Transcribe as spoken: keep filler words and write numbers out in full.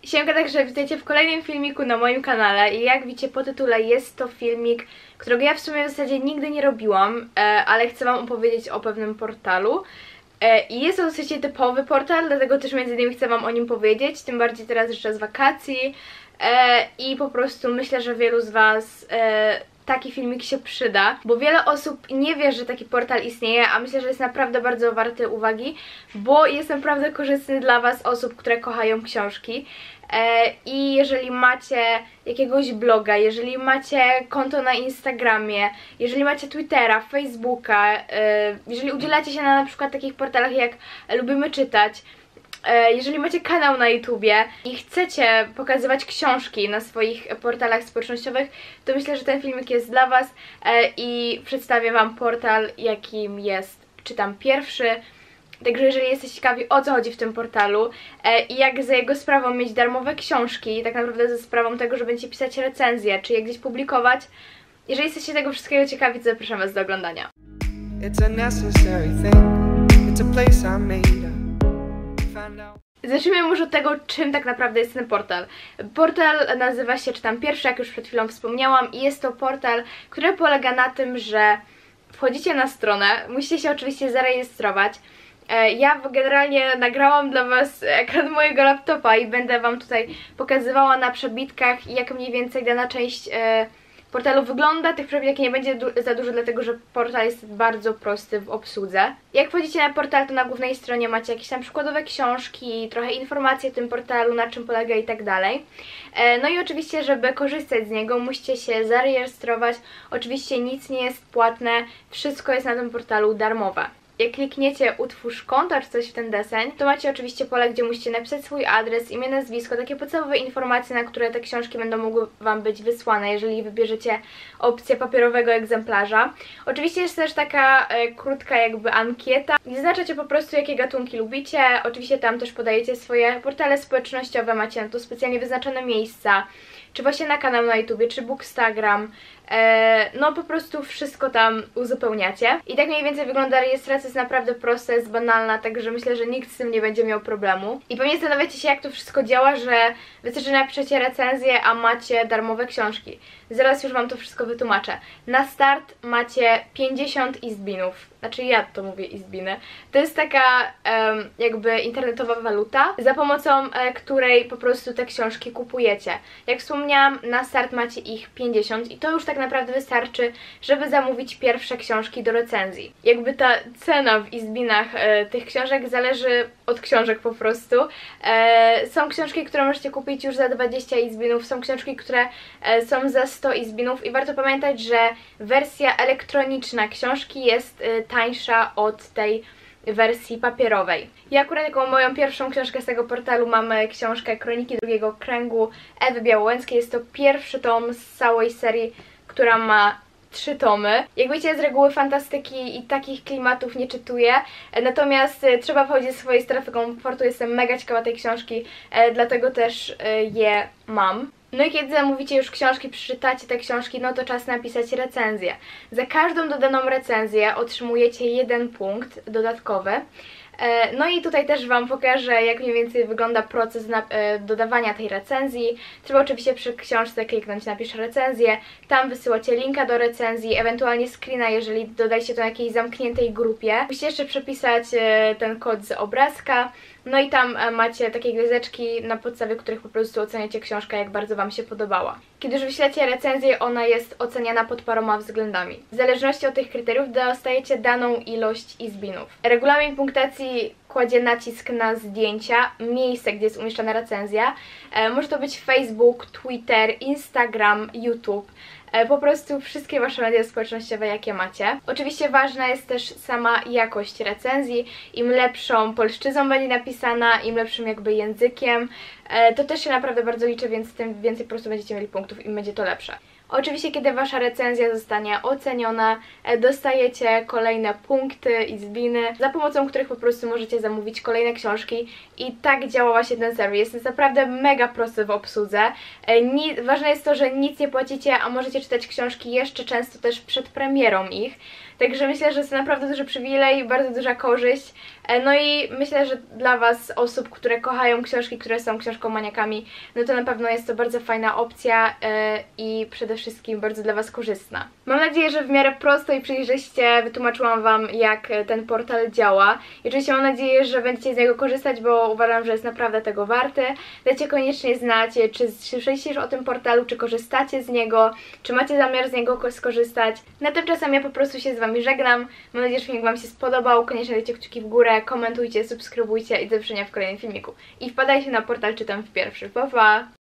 Siemka, także witajcie w kolejnym filmiku na moim kanale i jak widzicie po tytule jest to filmik, którego ja w sumie w zasadzie nigdy nie robiłam, e, ale chcę wam opowiedzieć o pewnym portalu. E, I jest to dosyć typowy portal, dlatego też między innymi chcę wam o nim powiedzieć, tym bardziej teraz jeszcze z wakacji e, i po prostu myślę, że wielu z was e, taki filmik się przyda, bo wiele osób nie wie, że taki portal istnieje, a myślę, że jest naprawdę bardzo warty uwagi, bo jest naprawdę korzystny dla was, osób, które kochają książki. I jeżeli macie jakiegoś bloga, jeżeli macie konto na Instagramie, jeżeli macie Twittera, Facebooka, jeżeli udzielacie się na na przykład takich portalach jak Lubimy Czytać, jeżeli macie kanał na YouTubie i chcecie pokazywać książki na swoich portalach społecznościowych, to myślę, że ten filmik jest dla was i przedstawię wam portal, jakim jest Czytam Pierwszy. Także jeżeli jesteście ciekawi, o co chodzi w tym portalu e, i jak za jego sprawą mieć darmowe książki, tak naprawdę za sprawą tego, że będziecie pisać recenzje, czy je gdzieś publikować, jeżeli jesteście tego wszystkiego ciekawi, to zapraszam was do oglądania. Zacznijmy może od tego, czym tak naprawdę jest ten portal. Portal nazywa się Czytam Pierwszy, jak już przed chwilą wspomniałam, i jest to portal, który polega na tym, że wchodzicie na stronę, musicie się oczywiście zarejestrować. Ja generalnie nagrałam dla was ekran mojego laptopa i będę wam tutaj pokazywała na przebitkach, jak mniej więcej dana część e, portalu wygląda. Tych przebitek nie będzie du za dużo, dlatego że portal jest bardzo prosty w obsłudze. Jak wchodzicie na portal, to na głównej stronie macie jakieś tam przykładowe książki, trochę informacji o tym portalu, na czym polega i tak dalej. E, no i oczywiście, żeby korzystać z niego, musicie się zarejestrować. Oczywiście nic nie jest płatne, wszystko jest na tym portalu darmowe. Jak klikniecie utwórz konto czy coś w ten deseń, to macie oczywiście pole, gdzie musicie napisać swój adres, imię, nazwisko, takie podstawowe informacje, na które te książki będą mogły wam być wysłane, jeżeli wybierzecie opcję papierowego egzemplarza. Oczywiście jest też taka e, krótka jakby ankieta, gdzie zaznaczacie po prostu, jakie gatunki lubicie. Oczywiście tam też podajecie swoje portale społecznościowe, macie na to specjalnie wyznaczone miejsca, czy właśnie na kanał na YouTubie, czy Bookstagram. E, no po prostu wszystko tam uzupełniacie. I tak mniej więcej wygląda rejestracja, jest naprawdę prosta, jest banalna, także myślę, że nikt z tym nie będzie miał problemu. I pewnie zastanawiacie się, jak to wszystko działa, że wystarczy, że napiszecie recenzję, a macie darmowe książki. Zaraz już wam to wszystko wytłumaczę. Na start macie pięćdziesiąt izbinów. Znaczy ja to mówię izbiny. To jest taka um, jakby internetowa waluta, za pomocą e, której po prostu te książki kupujecie. Jak wspomniałam, na start macie ich pięćdziesiąt i to już tak naprawdę wystarczy, żeby zamówić pierwsze książki do recenzji. Jakby ta cena w izbinach e, tych książek zależy od książek po prostu. E, są książki, które możecie kupić już za dwadzieścia izbinów, są książki, które e, są za sto izbinów i warto pamiętać, że wersja elektroniczna książki jest e, tańsza od tej wersji papierowej. Ja akurat jako moją pierwszą książkę z tego portalu mamy książkę Kroniki Drugiego Kręgu Ewy Białołęckiej. Jest to pierwszy tom z całej serii, która ma trzy tomy. Jak wiecie, z reguły fantastyki i takich klimatów nie czytuję, natomiast e, trzeba wchodzić ze swojej strefy komfortu. Jestem mega ciekawa tej książki, e, dlatego też e, je mam. No i kiedy zamówicie już książki, przeczytacie te książki, no to czas napisać recenzję. Za każdą dodaną recenzję otrzymujecie jeden punkt dodatkowy. No i tutaj też wam pokażę, jak mniej więcej wygląda proces na, e, dodawania tej recenzji. Trzeba oczywiście przy książce kliknąć napisz recenzję, tam wysyłacie linka do recenzji, ewentualnie screena, jeżeli dodajcie to na jakiejś zamkniętej grupie. Musicie jeszcze przepisać e, ten kod z obrazka. No i tam macie takie gwiazdeczki, na podstawie których po prostu oceniacie książkę, jak bardzo wam się podobała. Kiedy już wyślecie recenzję, ona jest oceniana pod paroma względami. W zależności od tych kryteriów dostajecie daną ilość izbinów. Regulamin punktacji kładzie nacisk na zdjęcia, miejsce, gdzie jest umieszczana recenzja. E, może to być Facebook, Twitter, Instagram, YouTube. Po prostu wszystkie wasze media społecznościowe, jakie macie. Oczywiście ważna jest też sama jakość recenzji. Im lepszą polszczyzną będzie napisana, im lepszym jakby językiem, to też się naprawdę bardzo liczy, więc tym więcej po prostu będziecie mieli punktów, im będzie to lepsze. Oczywiście, kiedy wasza recenzja zostanie oceniona, dostajecie kolejne punkty i zbiny, za pomocą których po prostu możecie zamówić kolejne książki i tak działa właśnie ten serwis. Jest naprawdę mega prosty w obsłudze. Ni- ważne jest to, że nic nie płacicie, a możecie czytać książki jeszcze często też przed premierą ich. Także myślę, że jest to naprawdę duży przywilej, bardzo duża korzyść. No i myślę, że dla was, osób, które kochają książki, które są książkomaniakami, no to na pewno jest to bardzo fajna opcja i przede wszystkim bardzo dla was korzystna. Mam nadzieję, że w miarę prosto i przejrzyście wytłumaczyłam wam, jak ten portal działa. I oczywiście mam nadzieję, że będziecie z niego korzystać, bo uważam, że jest naprawdę tego warty. Dajcie koniecznie znać, czy słyszeliście już o tym portalu, czy korzystacie z niego, czy macie zamiar z niego skorzystać. Na tymczasem ja po prostu się z wami żegnam. Mam nadzieję, że filmik wam się spodobał. Koniecznie dajcie kciuki w górę, komentujcie, subskrybujcie i do zobaczenia w kolejnym filmiku. I wpadajcie na portal Czytam w Pierwszy. Pa, pa!